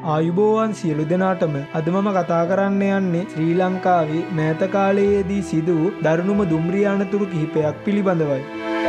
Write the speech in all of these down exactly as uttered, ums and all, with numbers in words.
ආයුබෝවන් සියලු දෙනාටම අද මම කතා කරන්න යන්නේ ශ්‍රී ලංකාවේ මෑත කාලයේදී සිදු වූ දරුණුම දුම්රිය අනතුරු කිහිපයක් පිළිබඳවයි.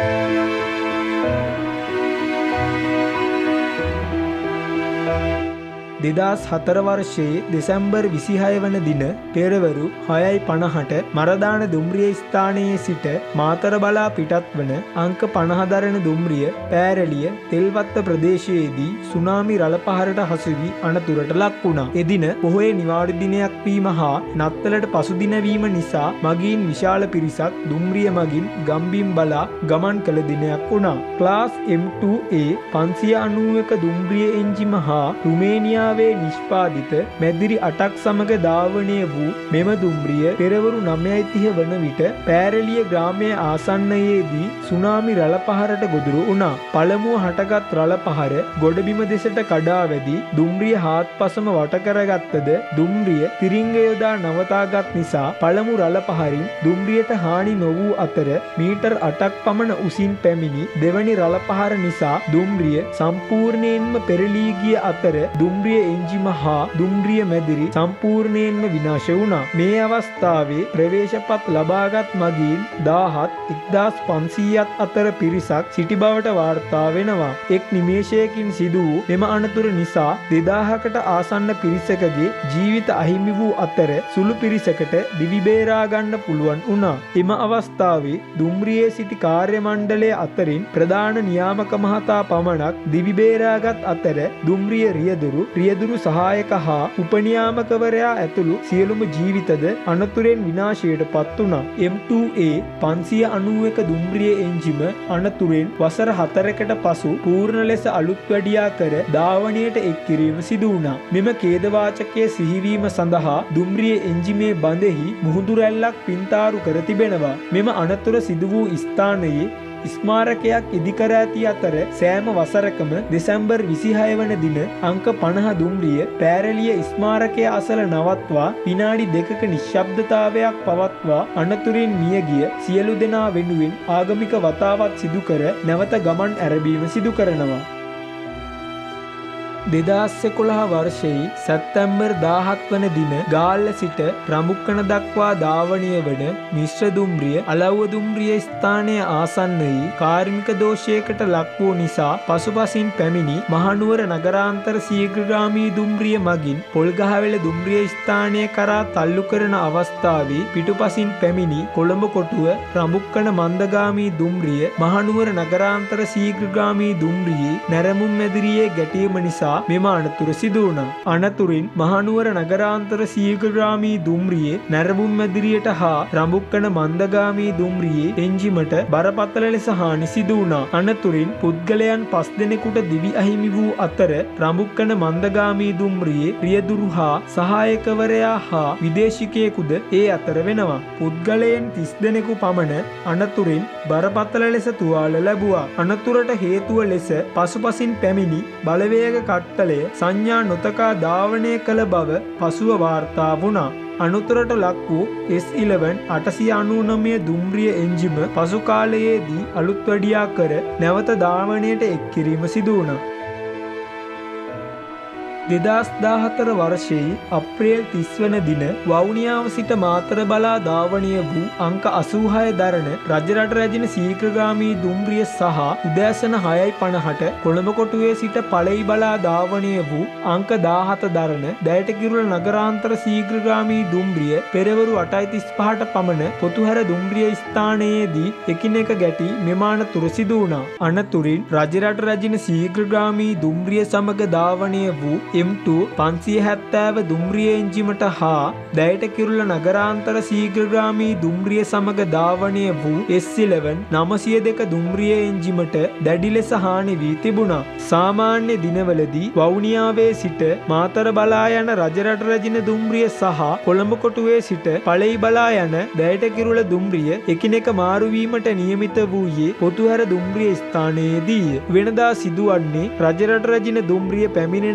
දෙදහස් හතර වර්ෂයේ දෙසැම්බර් විසිහය වන දින පෙරවරු හයයි පනහට මරදාන දුම්රිය ස්ථානයේ සිට මාතර බලා පිටත් වන අංක පනහ දරන දුම්රිය පෑරලිය තෙල්වත්ත ප්‍රදේශයේදී සුනාමි රළ පහරට හසු වී අනතුරට ලක් වුණා. එදින පොහොය නිවාඩු දිනයක් වීම හා නත්තලට පසු දින වීම නිසා මගීන් විශාල පිරිසක් දුම්රිය මගින් ගම්බිම් බලා ගමන් කළ දිනයක් වුණා. ක්ලාස් එම් ටූ ඒ පන්සිය අනූවක දුම්රිය එන්ජිම හා රුමේනියා වේ නිෂ්පාදිත මැදිරි අටක් සමග ධාවනය වූ මෙම දුම්රිය පෙරවරු නවයයි තිහ වන විට පෑරලිය ග්‍රාමයේ ආසන්නයේදී සුනාමි රළ පහරට ගොදුරු වුණා. පළමුව හටගත් රළ පහර ගොඩබිම දෙසට කඩා වැදී දුම්රිය හාත්පසම වට කරගත්තද දුම්රිය තිරිංග යොදා නවතාගත් නිසා පළමු රළ පහරින් දුම්රියට හානි නොවූ අතර මීටර් අටක් පමණ උසින් පැමිණි දෙවැනි රළ පහර නිසා දුම්රිය සම්පූර්ණයෙන්ම පෙරලී ගිය අතර දුම්රිය එන්ජිම හා දුම්රිය මැදිරි සම්පූර්ණයෙන්ම විනාශ වුණා. මේ අවස්ථාවේ ප්‍රවේශපත් ලබාගත් මගීන් දාහත් එක්දාස් පන්සීයත් අතර පිරිසක් සිටි බවට වාර්තා වෙනවා. එක් නිමේෂයකින් සිදු වූ මෙම අනතුර නිසා දෙදාහකට ආසන්න පිරිසකගේ ජීවිත අහිමි වූ අතර සුළු පිරිසකට දිවි බේරා ගන්න පුළුවන් වුණා. එම අවස්ථාවේ දුම්රියේ සිටි කාර්ය මණ්ඩලය අතරින් ප්‍රධාන නියාමක මහතා පමණක් දිවි බේරාගත් අතර දුම්රිය රියදුරු රියදුරු සහායක හා උපනියාමකවරයා ඇතුළු සියලුම ජීවිතද අනතුරෙන් විනාශයට පත් වුණා. එම් ටූ ඒ පන්සිය අනූවක දුම්රිය එන්ජිම අනතුරෙන් වසර හතරකට පසු පූර්ණ ලෙස අලුත් වැඩියා කර ධාවනයට එක් කිරීම සිදු වුණා. මෙම ඛේදවාචකයේ සිහිවීම සඳහා දුම්රිය එන්ජිමේ බඳෙහි මුහුදු රැල්ලක් පින්තාරු කර තිබෙනවා. මෙම අනතුර සිදු වූ ස්ථානයේ ස්මාරකයක් ඉදිකර ඇති අතර සෑම වසරකම දෙසැම්බර් විසිහය වන දින අංක පනහ දුම්රිය පෑරලිය ස්මාරකය අසල නවත්වා විනාඩි දෙකක නිශ්ශබ්දතාවයක් පවත්වා අනතුරින් මියගිය සියලු දෙනා වෙනුවෙන් ආගමික වතාවත් සිදු කර නැවත ගමන් ඇරඹීම සිදු කරනවා. දෙදහස් එකොළහ වර්ෂයේ සැප්තැම්බර් දාහත් වන දින ගාල්ල සිට රඹුක්කන දක්වා ධාවනය වන මිශ්‍ර දුම්රිය අලව්ව දුම්රිය ස්ථානයේ ආසන්නයේ කාර්මික දෝෂයකට ලක් වූ නිසා පසුපසින් පැමිණි මහනුවර නගරාන්තර ශීඝ්‍රගාමී දුම්රිය මගින් පොල්ගහවෙල දුම්රිය ස්ථානය කරා තල්ලු කරන අවස්ථාවේ පිටුපසින් පැමිණි කොළඹ කොටුව රඹුක්කන මන්දගාමී දුම්රිය මහනුවර නගරාන්තර ශීඝ්‍රගාමී දුම්රියේ නැරඹුම් මැදිරියේ ගැටීම නිසා මෙම අනතුර සිදු වුණා. අනතුරින් මහනුවර නගරාන්තර ශීඝ්‍රගාමී දුම්රියේ නැරඹුම් මැදිරියට හා රඹුක්කන මන්දගාමී දුම්රියේ එන්ජිමට බරපතල ලෙස හානි සිදු වුණා. අනතුරින් පුද්ගලයන් පස් දෙනෙකුට දිවි අහිමි වූ අතර රඹුක්කන මන්දගාමී දුම්රියේ රියදුරු හා සහායකවරයා හා විදේශිකයෙකුද ඒ අතර වෙනවා. පුද්ගලයන් තිස් දෙනෙකු පමණ අනතුරින් බරපතල ලෙස තුවාල ලැබුවා. අනතුරට හේතුව ලෙස පසුපසින් පැමිණි බලවේග කට්ටලය සංඥා නොතකා ධාවනය කළ බව පසුව වාර්තා වුණා. අනතුරට ලක් වූ එස් ඉලවන් අටසිය අනූනමය දුම්රිය එන්ජිම පසු කාලයේදී අලුත් වැඩියා කර නැවත ධාවනයට එක් කිරීම සිදු වුණා. දෙදහස් දාහතර වර්ෂයේ අප්‍රේල් තිස් වන දින වවුනියාව සිට මාතර බලා ධාවනය වූ අංක අසූහය දරන රජරට රැජින ශීඝ්‍රගාමී දුම්රිය සහ උදෑසන හයයි පනහට කොළඹ කොටුවේ සිට පලෙයි බලා ධාවනය වූ අංක දාහත දරන දැයටකිරුළ නගරාන්තර ශීඝ්‍රගාමී දුම්රිය පෙරවරු අටයි තිස් පහට පමණ පොතුහැර දුම්රිය ස්ථානයේදී එකිනෙක ගැටි මෙම අනතුර සිදු වුණා. අනතුරින් රජරට රැජින ශීඝ්‍රගාමී දුම්රිය සමග ධාවනය වූ එම් ටූ පන්සිය හැත්තෑව දුම්රිය එන්ජිමට හා දැයට කිරුළ නගරාන්තර ශීඝ්‍රගාමී දුම්රිය සමග ධාවනය වූ එස් ඉලවන් නවසිය දෙක දුම්රිය එන්ජිමට දැඩි ලෙස හානි වී තිබුණා. සාමාන්‍ය දිනවලදී වවුනියාවේ සිට මාතර බලා යන රජරට රැජින දුම්රිය සහ කොළඹ කොටුවේ සිට පලෙයි බලා යන දැයට කිරුළ දුම්රිය එකිනෙක මාරුවීමට නියමිත වූයේ පොතුහැර දුම්රිය ස්ථානයේදීය. වෙනදා සිදුවන්නේ රජරට රැජින දුම්රිය පැමිණෙන තුරු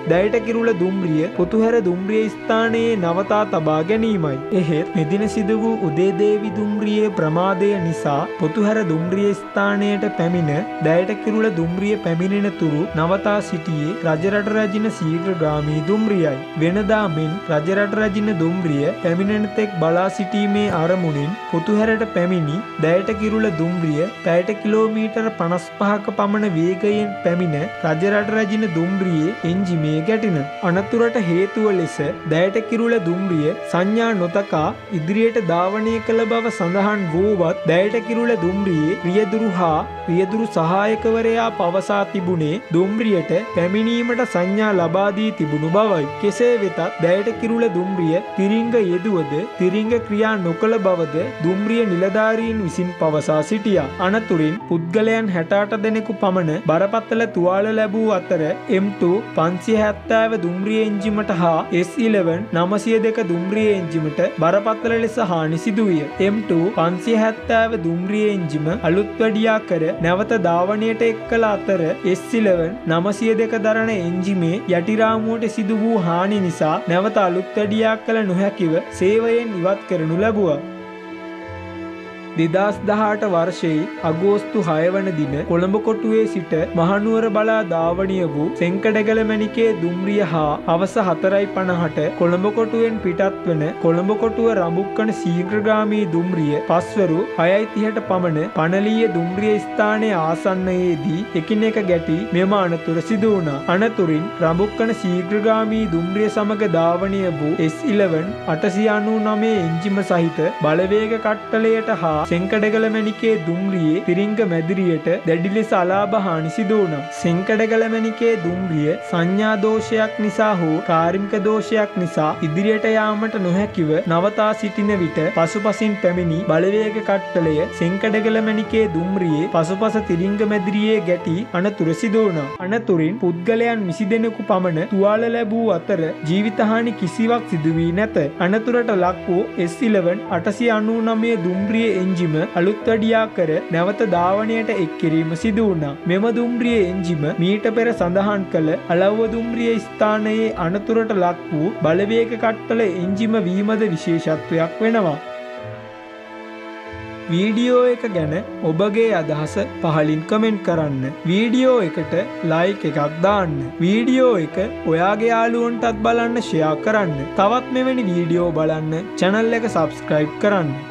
දැයට කිරුළ දුම්රිය පොතුහැර දුම්රිය ස්ථානයේ නවතා තබා ගැනීමයි. එහෙත් මෙදින සිදු වූ උදේදේවි දුම්රියේ ප්‍රමාදය නිසා පොතුහැර දුම්රිය ස්ථානයට පැමිණ දැයට කිරුළ දුම්රිය පැමිණෙන තුරු නවතා සිටියේ රජරට රැජින ශීඝ්‍රගාමී දුම්රියයි. වෙනදා මෙන් රජරට රැජින දුම්රිය පැමිණෙන තෙක් බලා සිටීමේ අරමුණින් පොතුහැරට පැමිණි දැයට කිරුළ දුම්රිය පැයට කිලෝමීටර් පනස් පහක පමණ වේගයෙන් පැමිණ රජරට රැජින දුම්රියේ එන්ජිමේ ගැටින. අනතුරට හේතුව ලෙස දැයට කිරුළ දුම්රිය සංඥා නොතකා ඉදිරියට ධාවනය කළ බව සඳහන් වූවත් දැයට කිරුළ දුම්රියේ රියදුරු හා රියදුරු සහායකවරයා පවසා තිබුණේ දුම්රියට පැමිණීමට සංඥා ලබා දී තිබුණු බවයි. කෙසේ වෙතත් දැයට කිරුළ දුම්රිය තිරිංග යෙදුවද තිරිංග ක්‍රියා නොකළ බවද දුම්රිය නිලධාරීන් විසින් පවසා සිටියා. අනතුරින් පුද්ගලයන් හැට අට දෙනෙකු පමණ බරපතල තුවාල ලැබූ අතර එම් ටූ පන්සිය හැත්තෑව දුම්රිය එන්ජිමට හා එස් ඉලෙවන් නවසිය දෙක දුම්රිය එන්ජිමට බරපතල ලෙස හානි සිදුවිය. එම් ටූ පන්සිය හැත්තෑව දුම්රිය එන්ජිම අලුත් වැඩියා කර නැවත ධාවනයට එක් කළ අතර එස් ඉලෙවන් නවසිය දෙක දරන එන්ජිමේ යටිරාමුවට සිදු වූ හානි නිසා නැවත අලුත් වැඩියා කළ නොහැකිව සේවයෙන් ඉවත් කරනු ලැබුවා. දෙදහස් දහඅට වර්ෂයේ අගෝස්තු හය වන දින කොළඹ කොටුවේ සිට මහනුවර බලා ධාවනය වූ සෙංකඩගල මැණිකේ දුම්රිය හා හවස හතරයි පනහට කොළඹ කොටුවෙන් පිටත් වන කොළඹ කොටුව රඹුක්කන ශීඝ්‍රගාමී දුම්රිය පස්වරු හයයි තිහට පමණ පනලීය දුම්රිය ස්ථානයේ ආසන්නයේදී එකිනෙක ගැටි මෙම අනතුර සිදු වුණා. අනතුරින් රඹුක්කන ශීඝ්‍රගාමී දුම්රිය සමග ධාවනය වූ එස් ඉලෙවන් අටසිය අනූනවය එන්ජිම සහිත බලවේග කට්ටලයට හා සෙංකඩගල මැණිකේ දුම්රියේ තිරිංග මැදිරියට දැඩි ලෙස අලාභ හානි සිදු වුණා. සෙංකඩගල මැණිකේ දුම්රිය සංඥා දෝෂයක් නිසා හෝ කාර්මික දෝෂයක් නිසා ඉදිරියට යාමට නොහැකිව නවතා සිටින විට පසුපසින් පැමිණි බලවේග කට්ටලය සෙංකඩගල මැණිකේ දුම්රියේ පසුපස තිරිංග මැදිරියේ ගැටි අනතුර සිදු වුණා. අනතුරින් පුද්ගලයන් විසි දෙනෙකු පමණ තුවාල ලැබූ අතර ජීවිතහානි කිසිවක් සිදු වී නැත. අනතුරට ලක් වූ එස් ඉලෙවන් අටසිය අනූනවය දුම්රිය එන්ජිම අලුත් වැඩියා කර නැවත ධාවනයට එක් කිරීම සිදු වුණා. මෙම දුම්රිය එන්ජිම මීට පෙර සඳහන් කළ අලව්ව දුම්රිය ස්ථානයේ අනතුරට ලක් වූ බලවේග කට්ටල එන්ජිම වීමද විශේෂත්වයක් වෙනවා. වීඩියෝ එක ගැන ඔබගේ අදහස පහලින් කමෙන්ට් කරන්න. වීඩියෝ එකට ලයික් එකක් දාන්න. වීඩියෝ එක ඔයාගේ යාළුවන්ටත් බලන්න ෂෙයා කරන්න. තවත් මෙවැනි වීඩියෝ බලන්න channel එක subscribe කරන්න.